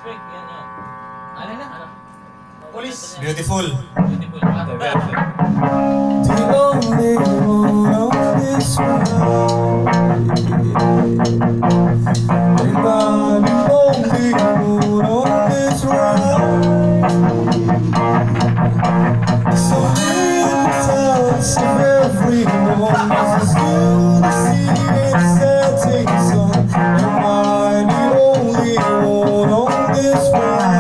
Respect, yan yan. Ano na? Ano? Police. Beautiful. Beautiful. The only one on this world. I'm the only one on this world. So in the touch of everyone, as you the sea and setting sun. Am I the only one on this world?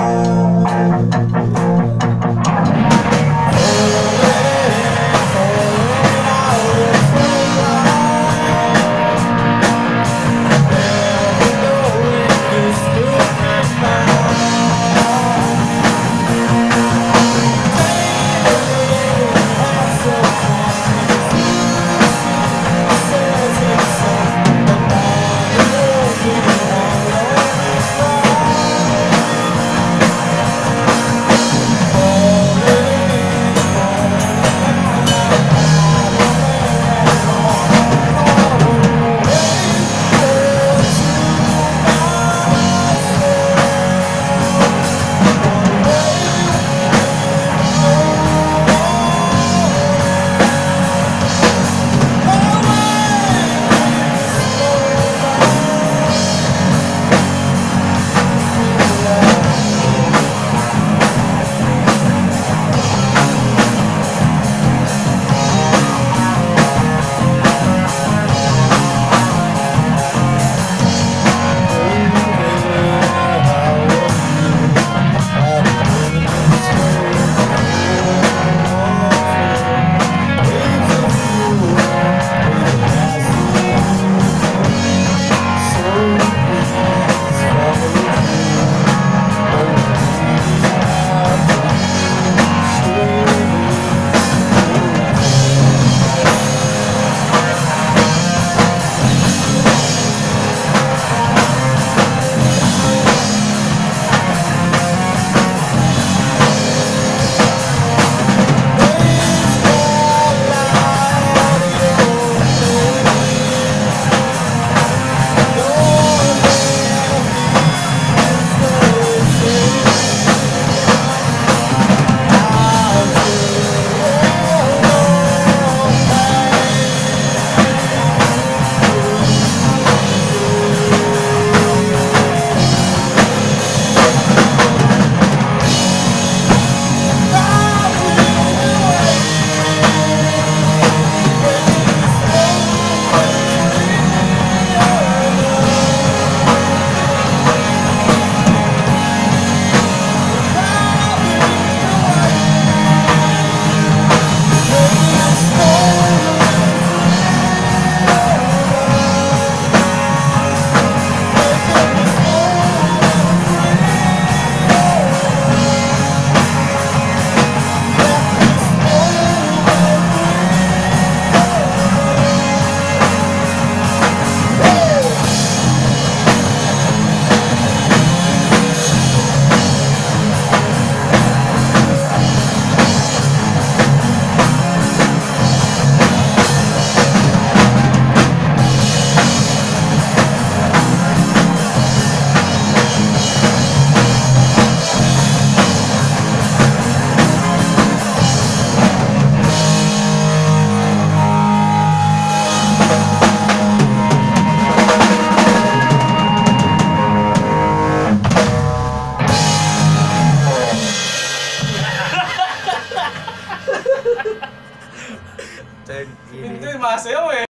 Pinto yung masayaw eh.